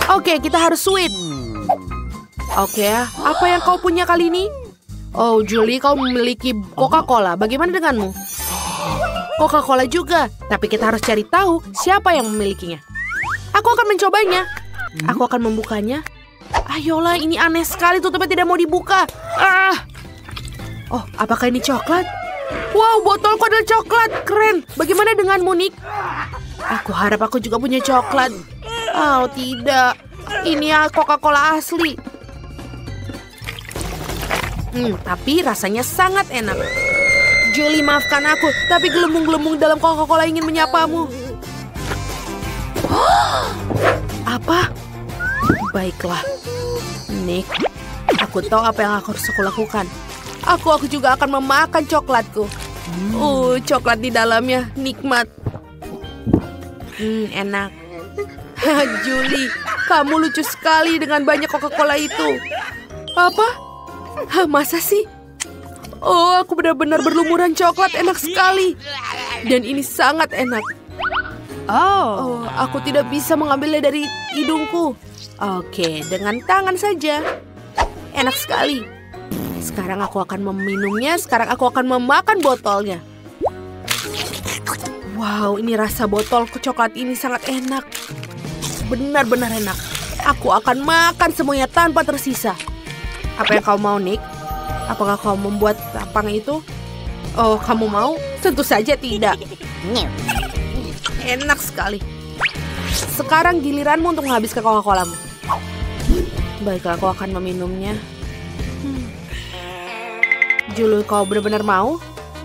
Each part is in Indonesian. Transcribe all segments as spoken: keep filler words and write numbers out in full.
Oke, kita harus sweet. Oke, apa yang kau punya kali ini? Oh, Julie, kau memiliki Coca-Cola. Bagaimana denganmu? Coca-Cola juga. Tapi kita harus cari tahu siapa yang memilikinya. Aku akan mencobanya. Aku akan membukanya. Ayolah, ini aneh sekali. Tutupnya tidak mau dibuka. Ah! Oh, apakah ini coklat? Wow, botolku adalah coklat. Keren. Bagaimana denganmu, Nick? Aku harap aku juga punya coklat. Oh, tidak. Ini Coca-Cola asli. Hmm, tapi rasanya sangat enak. Julie, maafkan aku, tapi gelembung-gelembung dalam Coca-Cola ingin menyapamu. Apa? Baiklah. Nick, aku tahu apa yang aku harus aku lakukan. Aku aku juga akan memakan coklatku. Hmm. Uh, coklat di dalamnya nikmat. Hmm, enak. Julie, kamu lucu sekali dengan banyak Coca-Cola itu. Apa? Hah, masa sih? Oh, aku benar-benar berlumuran coklat, enak sekali. Dan ini sangat enak. Oh, oh, aku tidak bisa mengambilnya dari hidungku. Oke, dengan tangan saja. Enak sekali. Sekarang aku akan meminumnya, sekarang aku akan memakan botolnya. Wow, ini rasa botol coklat ini sangat enak. Benar-benar enak. Aku akan makan semuanya tanpa tersisa. Apa yang kau mau, Nick? Apakah kau membuat lapang itu? Oh, kamu mau? Tentu saja tidak. Enak sekali. Sekarang giliranmu untuk menghabiskan Coca-Colamu. Baiklah, aku akan meminumnya. Hmm. Julie, kau benar-benar mau?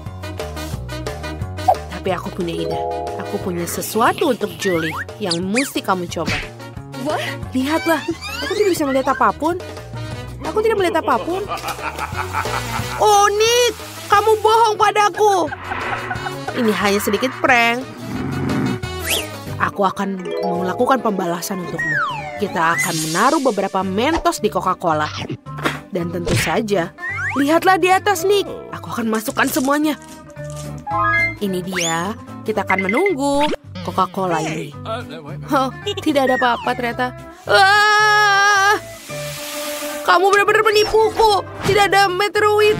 Tapi aku punya ide. Aku punya sesuatu untuk Julie yang mesti kamu coba. Lihatlah, aku tidak bisa melihat apapun. Aku tidak melihat apapun. Oh, Nick, kamu bohong padaku. Ini hanya sedikit prank. Aku akan melakukan pembalasan untukmu. Kita akan menaruh beberapa Mentos di Coca-Cola. Dan tentu saja, lihatlah di atas, Nick. Aku akan masukkan semuanya. Ini dia. Kita akan menunggu Coca-Cola ini. Oh, tidak ada apa-apa ternyata. Ah! Kamu benar-benar menipuku. Tidak ada meteoroid.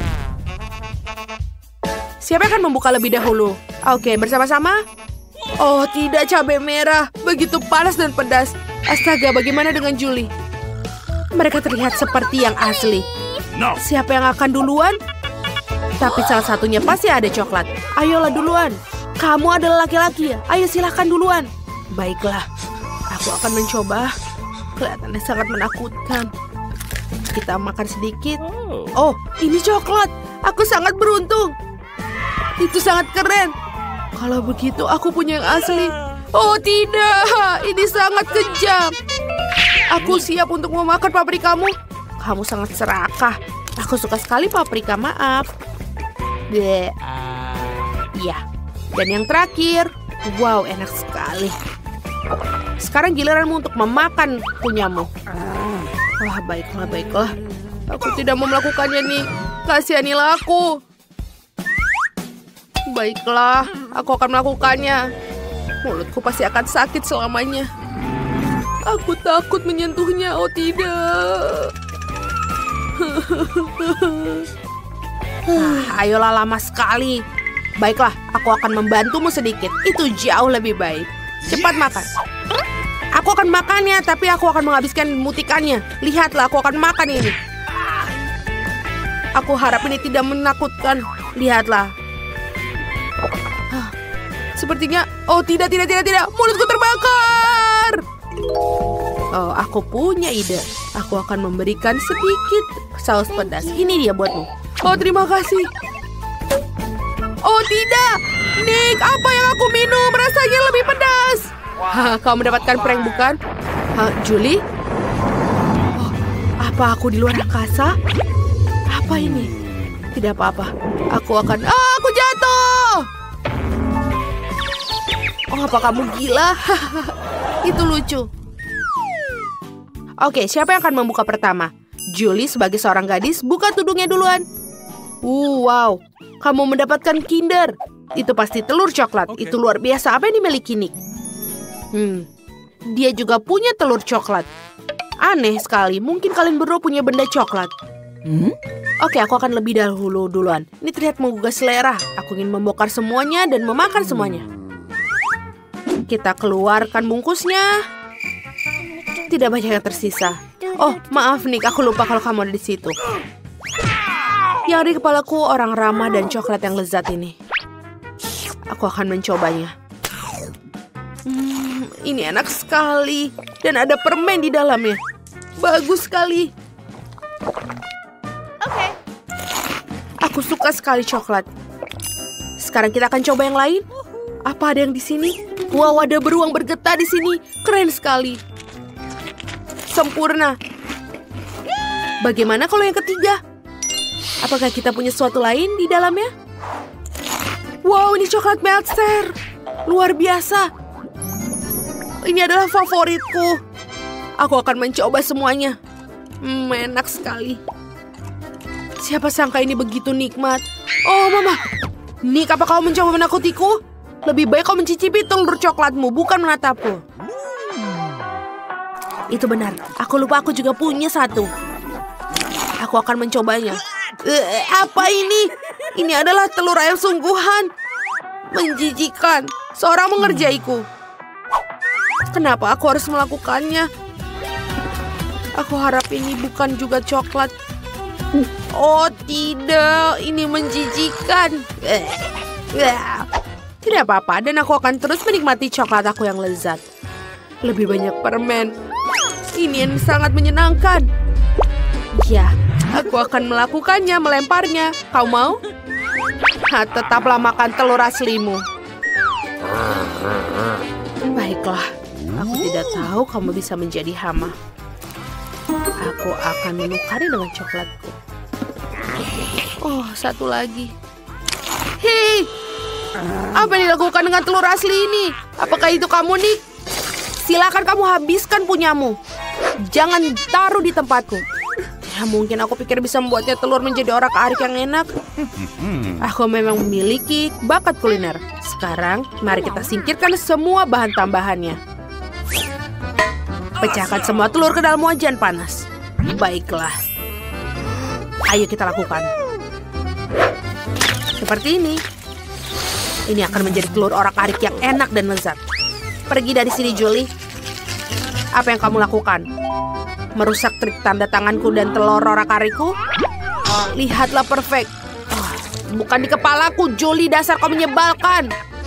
Siapa yang akan membuka lebih dahulu? Oke, bersama-sama. Oh, tidak, cabai merah. Begitu panas dan pedas. Astaga, bagaimana dengan Julie? Mereka terlihat seperti yang asli. Siapa yang akan duluan? Tapi salah satunya pasti ada coklat. Ayolah duluan. Kamu adalah laki-laki ya? Ayo silahkan duluan. Baiklah, aku akan mencoba. Kelihatannya sangat menakutkan. Kita makan sedikit. Oh, ini coklat. Aku sangat beruntung. Itu sangat keren. Kalau begitu, aku punya yang asli. Oh tidak, ini sangat kejam. Aku siap untuk memakan paprikamu. Kamu sangat serakah. Aku suka sekali paprika, maaf. Bleh. Iya. Dan yang terakhir, wow, enak sekali. Sekarang giliranmu untuk memakan punyamu. Wah, baiklah, baiklah. Aku tidak mau melakukannya nih. Kasihanilah aku. Baiklah, aku akan melakukannya. Mulutku pasti akan sakit selamanya. Aku takut menyentuhnya. Oh tidak. Ah, ayolah, lama sekali. Baiklah, aku akan membantumu sedikit. Itu jauh lebih baik. Cepat makan. Aku akan makannya, tapi aku akan menghabiskan mutikannya. Lihatlah, aku akan makan ini. Aku harap ini tidak menakutkan. Lihatlah. Sepertinya, oh tidak, tidak, tidak, tidak. Mulutku terbakar. Oh, aku punya ide. Aku akan memberikan sedikit saus pedas. Ini dia buatmu. Oh, terima kasih. Oh tidak, Nick, apa yang aku minum rasanya lebih pedas. Hah, kau mendapatkan prank bukan? Hah, Julie? Oh, apa aku di luar angkasa? Apa ini? Tidak apa-apa. Aku akan... Ah, aku jatuh! Oh, apa kamu gila? Itu lucu. Oke, siapa yang akan membuka pertama? Julie sebagai seorang gadis, buka tudungnya duluan. Uh, wow. Kamu mendapatkan Kinder. Itu pasti telur coklat. Okay. Itu luar biasa. Apa yang dimiliki Nick? Hmm, dia juga punya telur coklat. Aneh sekali, mungkin kalian berdua punya benda coklat. Hmm? Oke, aku akan lebih dahulu duluan. Ini terlihat menggugah selera. Aku ingin membongkar semuanya dan memakan semuanya. Kita keluarkan bungkusnya. Tidak banyak yang tersisa. Oh, maaf Nick, aku lupa kalau kamu ada di situ. Yang ada di kepalaku orang ramah dan coklat yang lezat ini. Aku akan mencobanya. Hmm, ini enak sekali. Dan ada permen di dalamnya. Bagus sekali. Oke. Aku suka sekali coklat. Sekarang kita akan coba yang lain. Apa ada yang di sini? Wow, ada beruang bergetar di sini. Keren sekali. Sempurna. Bagaimana kalau yang ketiga? Apakah kita punya sesuatu lain di dalamnya? Wow, ini coklat Meltzer. Luar biasa. Ini adalah favoritku. Aku akan mencoba semuanya. Hmm, enak sekali. Siapa sangka ini begitu nikmat. Oh, Mama. Nick, apa kau mencoba menakutiku? Lebih baik kau mencicipi telur coklatmu, bukan menatapku. Itu benar. Aku lupa aku juga punya satu. Aku akan mencobanya. Eh, apa ini? Ini adalah telur ayam sungguhan. Menjijikan. Seorang mengerjaiku. Kenapa aku harus melakukannya? Aku harap ini bukan juga coklat. Oh tidak, ini menjijikan. Eh, eh. Tidak apa-apa, dan aku akan terus menikmati coklat aku yang lezat. Lebih banyak permen. Ini yang sangat menyenangkan. Ya, aku akan melakukannya, melemparnya. Kau mau? Ha, tetaplah makan telur aslimu. Baiklah, aku tidak tahu kamu bisa menjadi hama. Aku akan menukari dengan coklatku. Oh, satu lagi. Hei, apa yang dilakukan dengan telur asli ini? Apakah itu kamu, Nick? Silakan kamu habiskan punyamu. Jangan taruh di tempatku. Ya, mungkin aku pikir bisa membuatnya telur menjadi orak-arik yang enak. Aku memang memiliki bakat kuliner. Sekarang, mari kita singkirkan semua bahan tambahannya. Pecahkan semua telur ke dalam wajan panas. Baiklah. Ayo kita lakukan. Seperti ini. Ini akan menjadi telur orak-arik yang enak dan lezat. Pergi dari sini, Julie. Apa yang kamu lakukan? Merusak trik tanda tanganku dan telur orak-arikku? Lihatlah perfect. Oh, bukan di kepalaku, Julie. Dasar kau menyebalkan.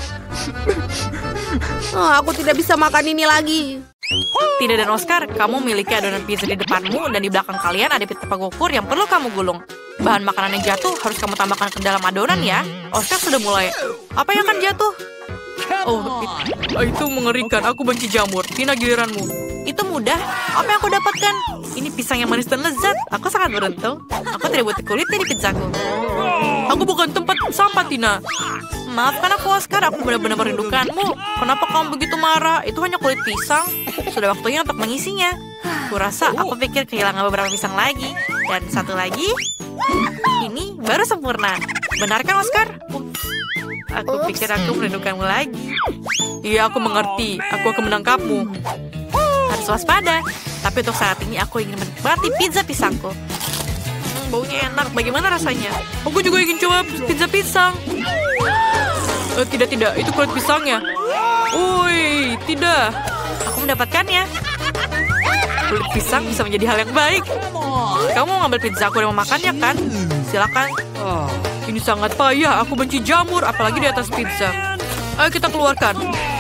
Oh, aku tidak bisa makan ini lagi. Tina dan Oscar, kamu memiliki adonan pizza di depanmu dan di belakang kalian ada pita pengukur yang perlu kamu gulung. Bahan makanan yang jatuh harus kamu tambahkan ke dalam adonan ya. Oscar sudah mulai. Apa yang akan jatuh? Oh, it, itu mengerikan. Aku benci jamur. Tina, giliranmu. Itu mudah. Apa yang aku dapatkan? Ini pisang yang manis dan lezat. Aku sangat beruntung. Aku tidak butuh kulitnya di pizzaku. Aku bukan tempat sampah, Tina. Maafkan aku, Oscar. Aku benar-benar merindukanmu. Kenapa kamu begitu marah? Itu hanya kulit pisang. Sudah waktunya untuk mengisinya. Kurasa aku pikir kehilangan beberapa pisang lagi. Dan satu lagi. Ini baru sempurna. Benarkah, Oscar? Aku pikir aku merindukanmu lagi. Iya, aku mengerti. Aku akan menangkapmu. Harus waspada. Tapi untuk saat ini aku ingin menikmati pizza pisangku. Hmm, baunya enak. Bagaimana rasanya? Aku juga ingin coba pizza pisang. Uh, tidak, tidak. Itu kulit pisangnya. Woi, tidak. Aku mendapatkannya. Kulit pisang bisa menjadi hal yang baik. Kamu mau ngambil pizza aku dan memakannya, kan? Silakan. Ini sangat payah. Aku benci jamur, apalagi di atas pizza. Ayo kita keluarkan.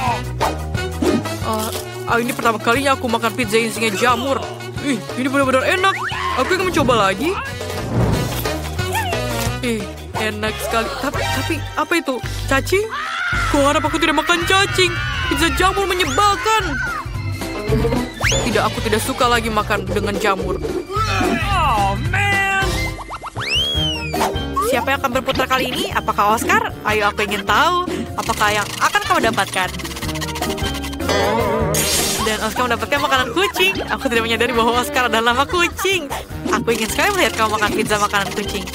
Uh, uh, ini pertama kalinya aku makan pizza yang isinya jamur. Ih, ini benar-benar enak. Aku ingin mencoba lagi. Ih, enak sekali. Tapi, tapi apa itu? Cacing? Kuharap aku tidak makan cacing. Pizza jamur menyebalkan. Tidak, aku tidak suka lagi makan dengan jamur. Oh, man. Siapa yang akan berputar kali ini? Apakah Oscar? Ayo, aku ingin tahu. Apakah yang akan kamu dapatkan? Dan Oscar mendapatkan makanan kucing. Aku tidak menyadari bahwa Oscar adalah nama kucing. Aku ingin sekali melihat kamu makan pizza makanan kucing.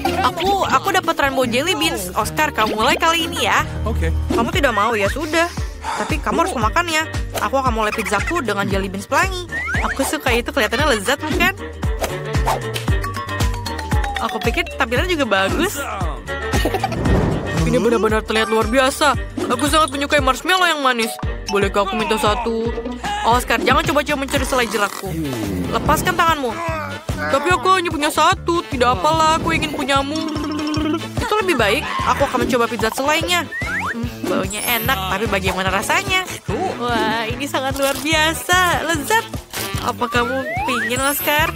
Aku, aku dapat rainbow jelly beans. Oscar, kamu mulai kali ini ya. Oke. Okay. Kamu tidak mau, ya sudah. Tapi kamu harus memakannya. Aku akan mulai pizzaku dengan jelly beans pelangi. Aku suka itu, kelihatannya lezat, bukan? Aku pikir tampilannya juga bagus. Ini benar-benar terlihat luar biasa. Aku sangat menyukai marshmallow yang manis. Bolehkah aku minta satu? Oscar, jangan coba-coba mencuri selai jerakku. Lepaskan tanganmu. Tapi aku hanya punya satu. Tidak apalah, aku ingin punyamu. Itu lebih baik. Aku akan mencoba pizza selainya. Hmm, baunya enak, tapi bagaimana rasanya? Wah, ini sangat luar biasa. Lezat. Apa kamu pingin, Oscar?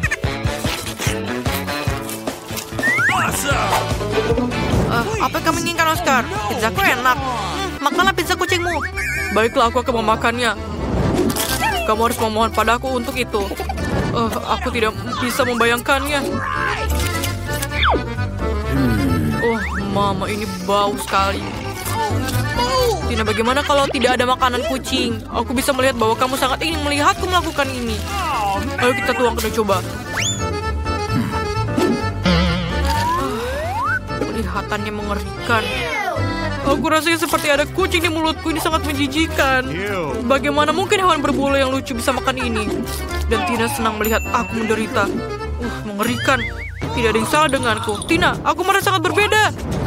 Uh, apa yang kamu inginkan, Oscar? Pizzaku enak. Hmm, makanlah pizza kucingmu. Baiklah, aku akan memakannya. Kamu harus memohon padaku untuk itu. Uh, aku tidak bisa membayangkannya. Oh, mama, ini bau sekali. Tina, bagaimana kalau tidak ada makanan kucing? Aku bisa melihat bahwa kamu sangat ingin melihatku melakukan ini. Ayo kita tuangkan dan coba. Kelihatannya mengerikan. Aku rasanya seperti ada kucing di mulutku. Ini sangat menjijikan. Bagaimana mungkin hewan berbulu yang lucu bisa makan ini? Dan Tina senang melihat aku menderita. Uh, mengerikan. Tidak ada yang salah denganku. Tina, aku merasa sangat berbeda.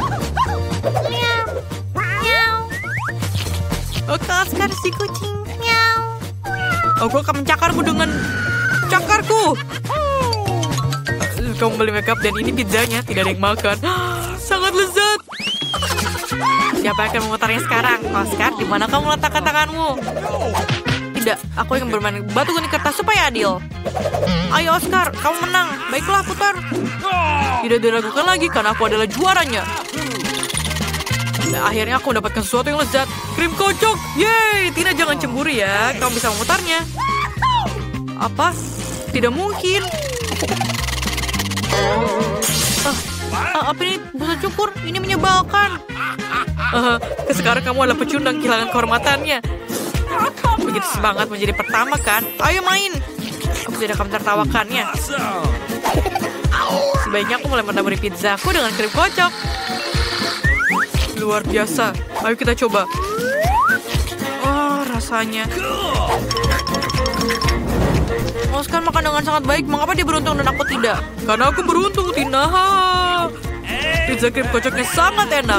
Oke, Oscar, si kucing. Aku akan mencakarmu dengan cakarku. Kamu beli makeup dan ini pizzanya. Tidak ada yang makan. Sangat lezat. Siapa yang akan memutarnya sekarang? Oscar, di mana kamu meletakkan tanganmu? Tidak, aku ingin bermain batu gunting kertas supaya adil. Ayo Oscar, kamu menang. Baiklah, putar. Tidak diragukan lagi karena aku adalah juaranya. Nah, akhirnya aku mendapatkan sesuatu yang lezat. Krim kocok. Yeay, Tina jangan cemburu ya. Kamu bisa memutarnya. Apa? Tidak mungkin. Uh, uh, apa ini? Busa cukur. Ini menyebalkan. Uh, sekarang kamu adalah pecundang kehilangan kehormatannya. Begitu semangat menjadi pertama kan? Ayo main. Aku tidak akan menertawakannya. Sebaiknya aku mulai menaburi pizzaku dengan krim kocok. Luar biasa. Ayo kita coba. Oh, rasanya. Oscar makan dengan sangat baik. Mengapa dia beruntung dan aku tidak? Karena aku beruntung, Tina. Pizza krim kocoknya sangat enak.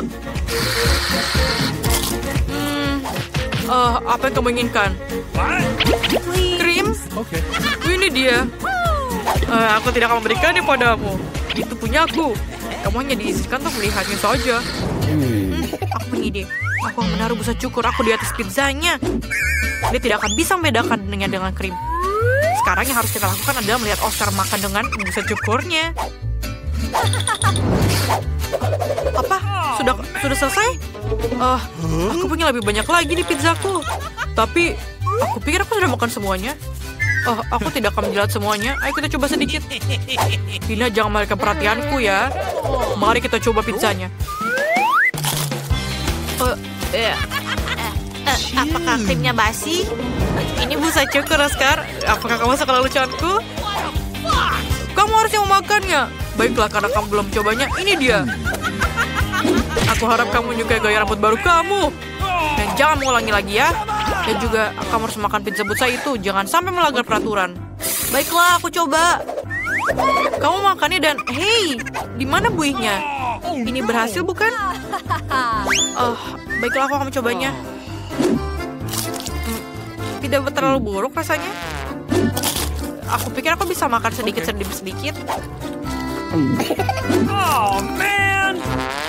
Hmm, uh, apa yang kamu inginkan? Krim? Oke. Ini dia. Uh, aku tidak akan memberikannya padamu. Itu punyaku. Kamu hanya diizinkan untuk melihatnya saja. Hmm, aku punya ide. Aku akan menaruh busa cukur aku di atas pizzanya. Dia tidak akan bisa membedakan dengan dengan krim. Sekarang yang harus kita lakukan adalah melihat Oscar makan dengan busa cukurnya. Apa? Sudah sudah selesai? Uh, aku punya lebih banyak lagi di pizzaku. Tapi aku pikir aku sudah makan semuanya. Oh, aku tidak akan menjilat semuanya. Ayo kita coba sedikit. Tina, jangan mengalihkan perhatianku ya. Mari kita coba pizzanya. Uh, uh, uh, apakah krimnya basi? Ini busa cukur, Oscar. Apakah kamu suka leluconku? Kamu harusnya memakannya. Baiklah, karena kamu belum cobanya. Ini dia. Aku harap kamu menyukai gaya rambut baru kamu. Dan jangan mengulangi lagi ya. Dan juga kamu harus makan pizza busa itu. Jangan sampai melanggar peraturan. Baiklah, aku coba. Kamu makannya dan hey, di mana buihnya? Ini berhasil bukan? Oh, baiklah, aku akan mencobanya. Hmm, tidak terlalu buruk rasanya. Aku pikir aku bisa makan sedikit sedikit sedikit. Oh man.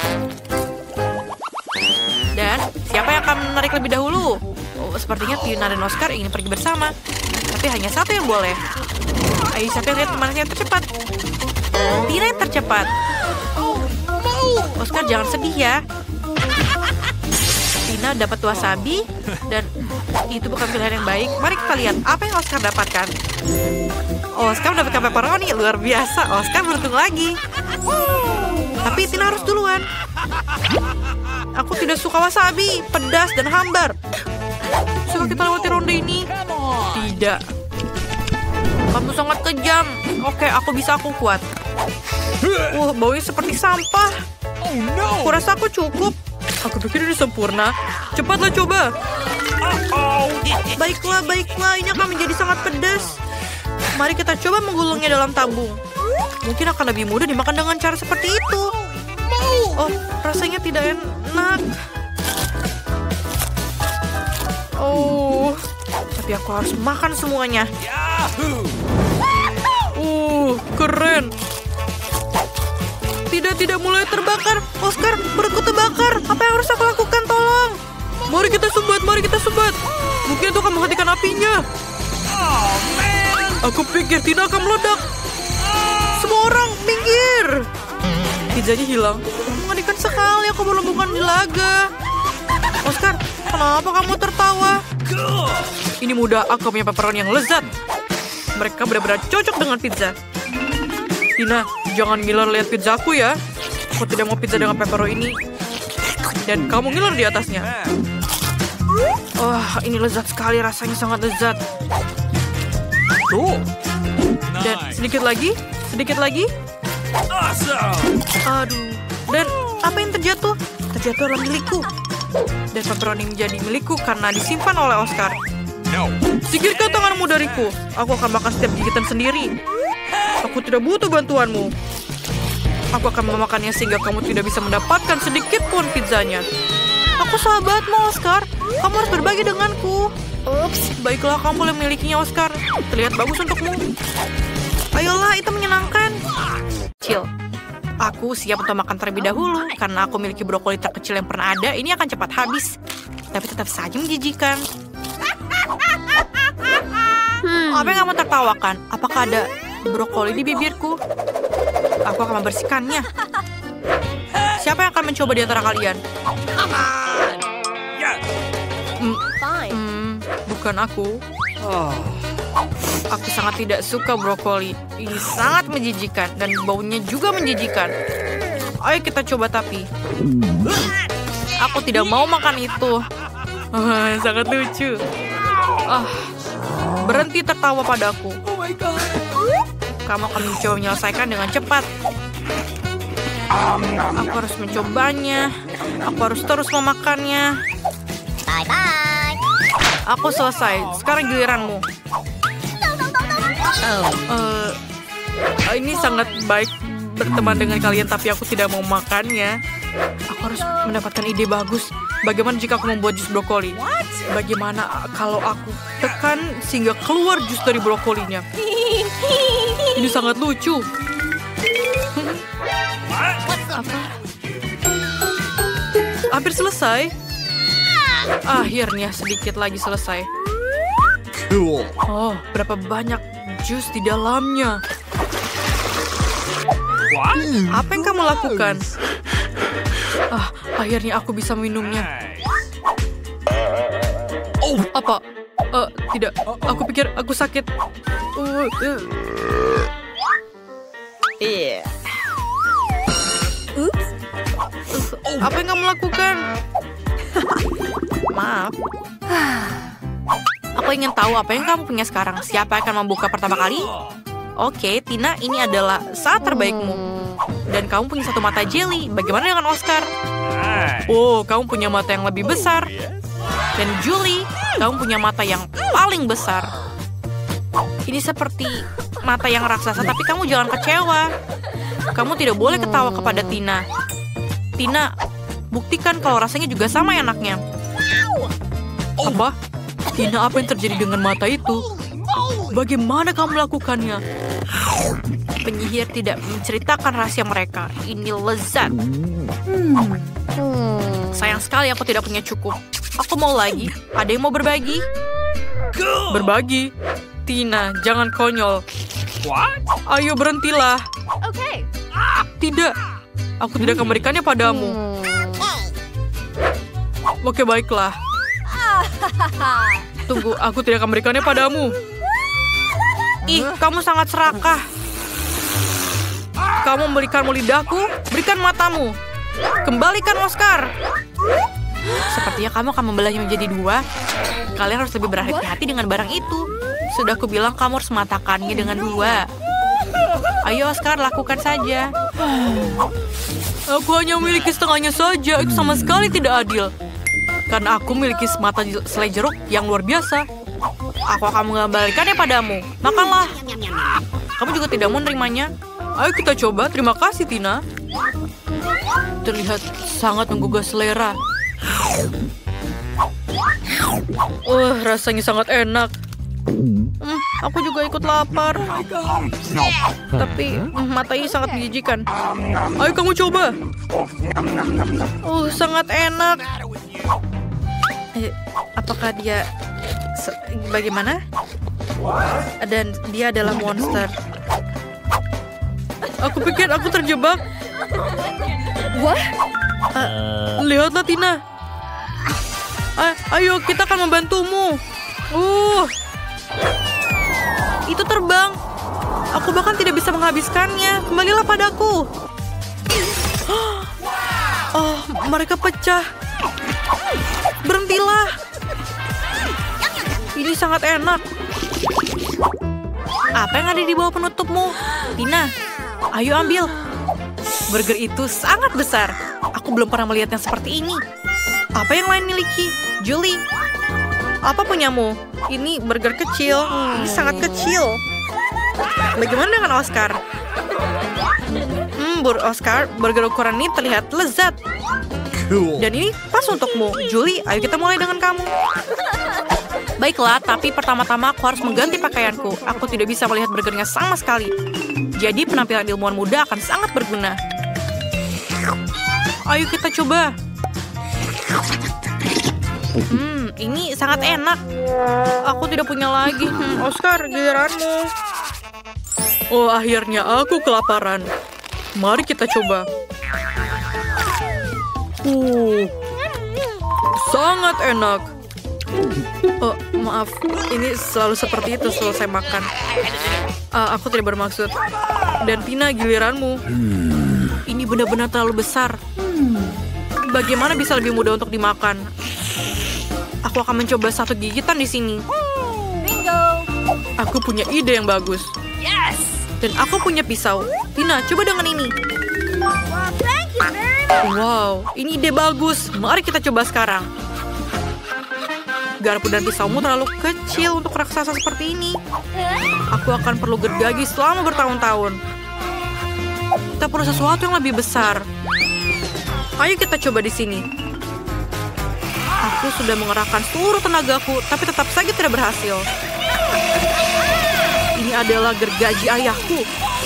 Dan siapa yang akan menarik lebih dahulu? Oh, sepertinya Tina dan Oscar ingin pergi bersama. Tapi hanya satu yang boleh. Ayo, siapa yang lihat mana yang tercepat? Tina yang tercepat. Oscar, jangan sedih ya. Tina dapat wasabi. Dan itu bukan pilihan yang baik. Mari kita lihat apa yang Oscar dapatkan. Oscar mendapatkan pepperoni. Luar biasa. Oscar beruntung lagi. Tapi Tina harus duluan. Aku tidak suka wasabi, pedas dan hambar. Suka kita lewati ronde ini? Tidak. Kamu sangat kejam. Oke, aku bisa, aku kuat. Wah, baunya seperti sampah. Aku rasa aku cukup. Aku pikir ini sempurna. Cepatlah coba. Baiklah, baiklah. Ini akan menjadi sangat pedas. Mari kita coba menggulungnya dalam tabung. Mungkin akan lebih mudah dimakan dengan cara seperti itu. Oh, rasanya tidak enak. Oh, tapi aku harus makan semuanya. Uh, keren. Tidak, tidak mulai terbakar. Oscar, perutku terbakar. Apa yang harus aku lakukan? Tolong. Mari kita sumbat, mari kita sumbat. Mungkin itu akan menghentikan apinya. Aku pikir Tina akan meledak. Semua orang minggir. Pizzanya hilang. Mengerikan sekali, aku belum bukan di laga. Oscar, kenapa kamu tertawa? Ini mudah, aku punya pepperoni yang lezat. Mereka benar-benar cocok dengan pizza. Tina, jangan ngiler lihat pizzaku ya. Aku tidak mau pizza dengan pepperoni ini. Dan kamu ngiler di atasnya. Wah, ini lezat sekali, rasanya sangat lezat. Dan sedikit lagi, sedikit lagi. Aduh, dan apa yang terjatuh? Terjatuh adalah milikku. Dan pepperoni menjadi milikku karena disimpan oleh Oscar. Singkirkan tanganmu dariku. Aku akan makan setiap gigitan sendiri. Aku tidak butuh bantuanmu. Aku akan memakannya sehingga kamu tidak bisa mendapatkan sedikit pun pizzanya. Aku sahabatmu, Oscar. Kamu harus berbagi denganku. Ups, baiklah, kamu boleh memilikinya, Oscar. Terlihat bagus untukmu. Ayolah, itu menyenangkan. Chill. Aku siap untuk makan terlebih dahulu. Karena aku memiliki brokoli terkecil yang pernah ada. Ini akan cepat habis. Tapi tetap saja menjijikan. Hmm. Apa yang kamu tertawakan? Apakah ada brokoli di bibirku? Aku akan membersihkannya. Siapa yang akan mencoba di antara kalian? Hmm, hmm, bukan aku. Aku sangat tidak suka brokoli. Ini sangat menjijikan dan baunya juga menjijikan. Ayo kita coba tapi. Aku tidak mau makan itu. Oh, sangat lucu. Ah, berhenti tertawa padaku. Kamu akan mencoba menyelesaikan dengan cepat. Aku harus mencobanya. Aku harus terus memakannya. Bye-bye. Aku selesai. Sekarang giliranmu. Uh, ini sangat baik berteman dengan kalian, tapi aku tidak mau makannya. Aku harus mendapatkan ide bagus. Bagaimana jika aku membuat jus brokoli? Bagaimana kalau aku tekan sehingga keluar jus dari brokolinya? Ini sangat lucu. Apa? Hampir selesai. Akhirnya sedikit lagi selesai. Oh, berapa banyak jus di dalamnya. Apa yang kamu lakukan? Ah, akhirnya aku bisa minumnya. Oh, apa? Uh, tidak, aku pikir aku sakit. Uh, uh. Yeah. Oops. Uh, apa yang kamu lakukan? Maaf. Aku ingin tahu apa yang kamu punya sekarang. Siapa yang akan membuka pertama kali? Oke, Tina, ini adalah saat terbaikmu. Dan kamu punya satu mata jelly. Bagaimana dengan Oscar? Oh, kamu punya mata yang lebih besar. Dan Julie, kamu punya mata yang paling besar. Ini seperti mata yang raksasa, tapi kamu jangan kecewa. Kamu tidak boleh ketawa kepada Tina. Tina, buktikan kalau rasanya juga sama enaknya. Apa? Tina, apa yang terjadi dengan mata itu? Bagaimana kamu melakukannya? Penyihir tidak menceritakan rahasia mereka. Ini lezat. Hmm. Sayang sekali aku tidak punya cukup. Aku mau lagi. Ada yang mau berbagi? Berbagi? Tina, jangan konyol. Ayo berhentilah. Tidak. Aku tidak akan memberikannya padamu. Oke, baiklah. Tunggu, aku tidak akan memberikannya padamu. Ih, kamu sangat serakah. Kamu memberikanmu lidahku, berikan matamu. Kembalikan Oscar. Sepertinya kamu akan membelahnya menjadi dua. Kalian harus lebih berhati-hati dengan barang itu. Sudah aku bilang kamu harus mematakannya dengan dua. Ayo Oscar, lakukan saja. Aku hanya memiliki setengahnya saja. Itu sama sekali tidak adil. Karena aku memiliki mata selai jeruk yang luar biasa. Aku akan mengembalikannya padamu. Makanlah. Kamu juga tidak mau menerimanya? Ayo kita coba. Terima kasih, Tina. Terlihat sangat menggugah selera. Wah, rasanya sangat enak. Hmm, aku juga ikut lapar. Tapi hmm, matanya sangat menjijikan. Ayo kamu coba. Uh, sangat enak. Eh, apakah dia bagaimana? Dan dia adalah monster. Aku pikir aku terjebak. Wah? Uh, lihatlah Tina. Uh, ayo kita akan membantumu. Uh. Itu terbang. Aku bahkan tidak bisa menghabiskannya. Kembalilah padaku. Oh, mereka pecah. Berhentilah. Ini sangat enak. Apa yang ada di bawah penutupmu? Tina, ayo ambil. Burger itu sangat besar. Aku belum pernah melihat yang seperti ini. Apa yang lain miliki? Julie, apa punyamu? Ini burger kecil. Ini sangat kecil. Bagaimana dengan Oscar? Hmm, Bur Oscar, burger ukuran ini terlihat lezat. Dan ini pas untukmu. Julie, ayo kita mulai dengan kamu. Baiklah, tapi pertama-tama aku harus mengganti pakaianku. Aku tidak bisa melihat burgernya sama sekali. Jadi penampilan ilmuwan muda akan sangat berguna. Ayo kita coba. Hmm, ini sangat enak. Aku tidak punya lagi. Hmm, Oscar, giliranmu. Oh, akhirnya aku kelaparan. Mari kita coba. Uh, sangat enak. Oh, maaf. Ini selalu seperti itu selalu saya makan. Uh, aku tidak bermaksud. Dan Tina, giliranmu. Ini benar-benar terlalu besar. Bagaimana bisa lebih mudah untuk dimakan? Aku akan mencoba satu gigitan di sini. Aku punya ide yang bagus. Dan aku punya pisau. Tina, coba dengan ini. Wow, ini ide bagus. Mari kita coba sekarang. Garpu dan pisaumu terlalu kecil untuk raksasa seperti ini. Aku akan perlu gergaji selama bertahun-tahun. Kita perlu sesuatu yang lebih besar. Ayo kita coba di sini. Aku sudah mengerahkan seluruh tenagaku, tapi tetap saja tidak berhasil. Ini adalah gergaji ayahku.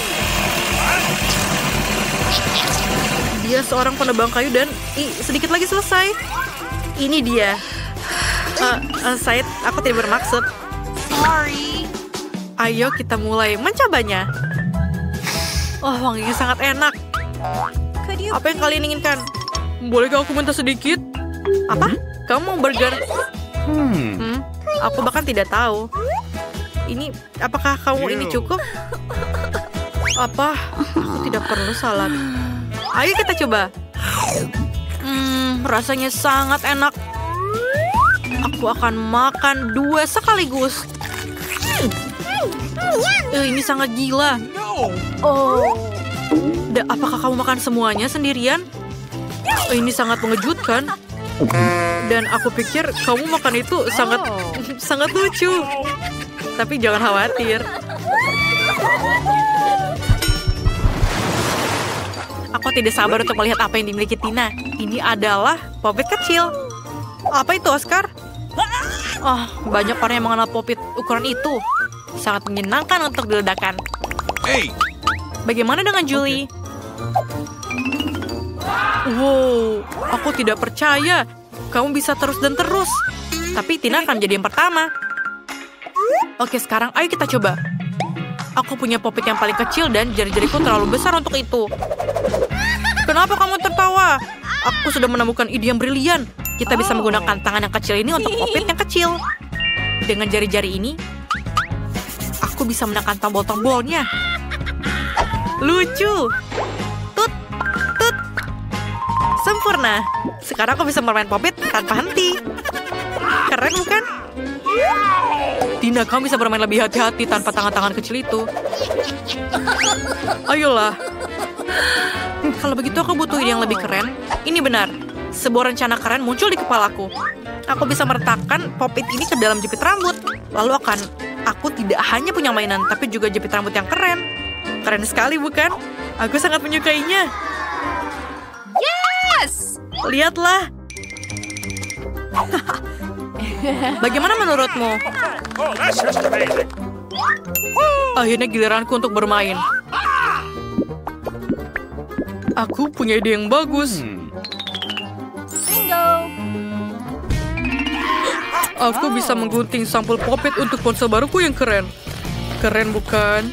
Dia seorang penebang kayu dan ih, sedikit lagi selesai. Ini dia. Uh, uh, saya, aku tidak bermaksud. Sorry. Ayo kita mulai mencobanya. Oh, wanginya sangat enak. Apa yang kalian inginkan? Bolehkah aku minta sedikit? Apa? Kamu mau burger? Hmm. hmm aku bahkan tidak tahu. Ini, apakah kamu ini cukup? Apa? Aku tidak perlu salad. Ayo kita coba. Hmm, rasanya sangat enak. Aku akan makan dua sekaligus. Eh, ini sangat gila. Oh. Da, apakah kamu makan semuanya sendirian? Oh, ini sangat mengejutkan. Dan aku pikir kamu makan itu sangat sangat lucu. Tapi jangan khawatir. Aku tidak sabar untuk melihat apa yang dimiliki Tina. Ini adalah popit kecil. Apa itu, Oscar? Oh, banyak orang yang mengenal popit ukuran itu. Sangat menyenangkan untuk diledakkan. Hey. Bagaimana dengan Julie? Wow, aku tidak percaya. Kamu bisa terus dan terus. Tapi Tina akan jadi yang pertama. Oke, sekarang ayo kita coba. Aku punya popit yang paling kecil dan jari-jariku terlalu besar untuk itu. Kenapa kamu tertawa? Aku sudah menemukan ide yang brilian. Kita bisa menggunakan tangan yang kecil ini untuk popit yang kecil. Dengan jari-jari ini, aku bisa menekan tombol-tombolnya. Lucu. Tut, tut. Sempurna. Sekarang aku bisa bermain popit tanpa henti. Keren bukan? Tina, kamu bisa bermain lebih hati-hati tanpa tangan-tangan kecil itu. Ayolah. Kalau begitu aku butuh ide yang lebih keren. Ini benar. Sebuah rencana keren muncul di kepalaku. Aku bisa meletakkan pop-it ini ke dalam jepit rambut. Lalu akan aku tidak hanya punya mainan, tapi juga jepit rambut yang keren. Keren sekali, bukan? Aku sangat menyukainya. Yes! Lihatlah. Bagaimana menurutmu? Oh, that's just amazing. Akhirnya giliranku untuk bermain. Aku punya ide yang bagus. Aku bisa menggunting sampul pop-it untuk ponsel baruku yang keren. Keren, bukan?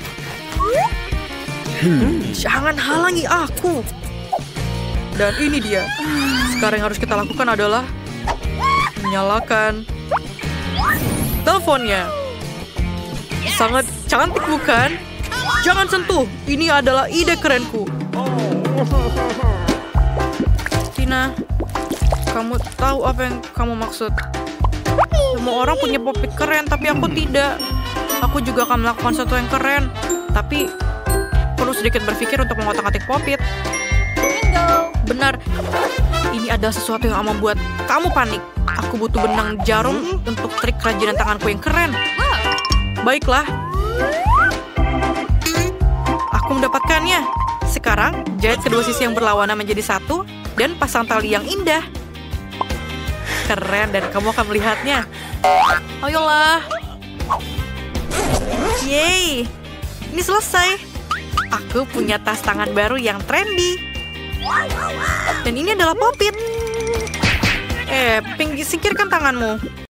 Jangan halangi aku. Dan ini dia. Sekarang yang harus kita lakukan adalah menyalakan teleponnya. Sangat cantik, bukan? Jangan sentuh. Ini adalah ide kerenku. Tina, kamu tahu apa yang kamu maksud? Semua orang punya pop-it keren, tapi aku tidak. Aku juga akan melakukan sesuatu yang keren, tapi perlu sedikit berpikir untuk mengotak-atik pop-it. Benar, ini adalah sesuatu yang akan membuat kamu panik. Aku butuh benang jarum untuk trik kerajinan tanganku yang keren. Baiklah. Aku mendapatkannya. Sekarang, jahit kedua sisi yang berlawanan menjadi satu, dan pasang tali yang indah. Keren, dan kamu akan melihatnya. Ayolah. Yeay. Ini selesai. Aku punya tas tangan baru yang trendy. Dan ini adalah pop-it. Eh, pinggir singkirkan tanganmu.